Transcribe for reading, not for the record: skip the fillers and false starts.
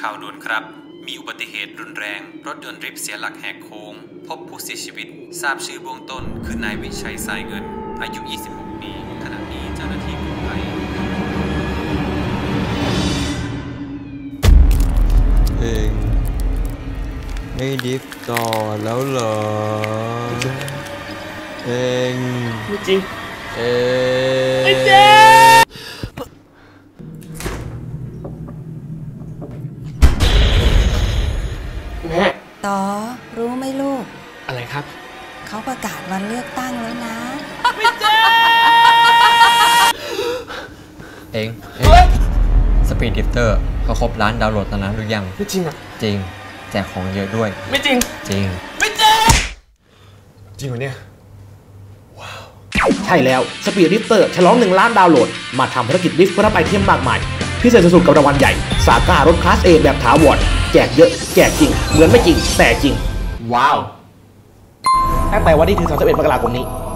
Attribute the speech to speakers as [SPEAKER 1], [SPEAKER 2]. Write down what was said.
[SPEAKER 1] ข่าวด่วนครับมีอุบัติเหตุรุนแรงรถยนต์ดริฟต์เสียหลักแหกโค้งพบผู้เสียชีวิตทราบชื่อเบื้องต้นคือนายวิชัยสายเงินอายุ 26 ปีขณะนี้เจ้าหน้าที่กู้ภัย
[SPEAKER 2] เองไม่ดิฟต่อแล้วเหรอเอง
[SPEAKER 3] ไม่จริง
[SPEAKER 2] ไม่
[SPEAKER 3] จริงแม่
[SPEAKER 4] ต่อรู้ไหมลูก
[SPEAKER 3] อะไรครับ
[SPEAKER 4] เขาประกาศวันเลือกตั้งแล้วนะ
[SPEAKER 3] ไม่จริง
[SPEAKER 2] เองสปีดดิฟเตอร์เขาครบล้านดาวน์โหลดแล้วนะรู้ยัง
[SPEAKER 3] ไม่จริงอ่ะ
[SPEAKER 2] จริงแจกของเยอะด้วย
[SPEAKER 3] ไม่จริง
[SPEAKER 2] จริง
[SPEAKER 3] ไม่จริง
[SPEAKER 5] จริงเหรอเนี่ย
[SPEAKER 6] ว้าวใช่แล้วสปีดดิฟเตอร์ฉลอง1 ล้านดาวน์โหลดมาทำภารกิจดิฟเพื่อรับไอเทมมากมายพิเศษสุดๆกับรางวัลใหญ่ซาก้ารถคลาส A แบบถาวรแจกเยอะแจกจริงเหมือนไม่จริงแต่จริงว้าวตั้งแต่วันนี้ถึง31 มกราคมนี้